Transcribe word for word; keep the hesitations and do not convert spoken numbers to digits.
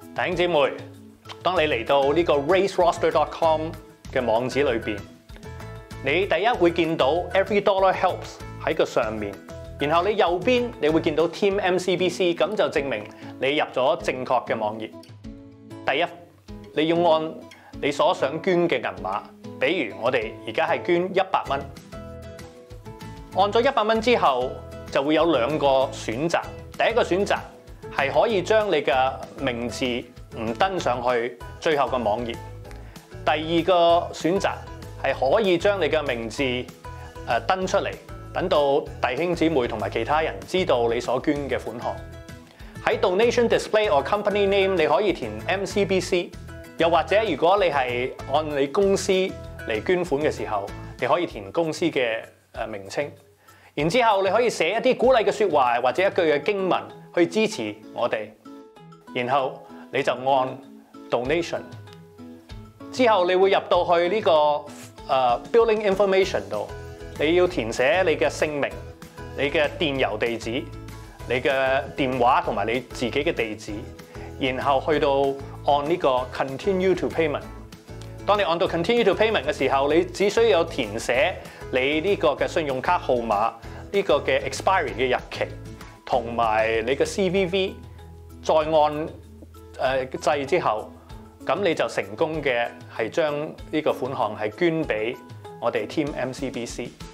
弟兄姊妹，當你嚟到呢個 raise roster dot com 嘅網址裏邊，你第一會見到 Every Dollar Helps 喺個上面，然後你右邊你會見到 Team M C B C， 咁就證明你入咗正確嘅網頁。第一，你要按你所想捐嘅銀碼，比如我哋而家係捐一百蚊，按咗一百蚊之後就會有兩個選擇。第一個選擇係可以將你嘅名字唔登上去最後嘅網頁。第二個選擇係可以將你嘅名字誒登出嚟，等到弟兄姊妹同埋其他人知道你所捐嘅款項。喺 Donation Display or Company Name 你可以填 M C B C， 又或者如果你係按你公司嚟捐款嘅時候，你可以填公司嘅誒名稱。然之後你可以寫一啲鼓勵嘅説話或者一句嘅經文去支持我哋，然後你就按 Donation。之後你會入到去呢個誒 Billing Information 度，你要填寫你嘅姓名、你嘅電郵地址、你嘅電話同埋你自己嘅地址，然後去到按呢個 Continue to Payment。當你按到 Continue to Payment 嘅時候，你只需要填寫你呢個嘅信用卡號碼、呢個嘅 expiry 嘅日期，同埋你嘅 C V V， 再按誒掣之後，咁你就成功嘅係將呢個款項係捐俾我哋 Team M C B C。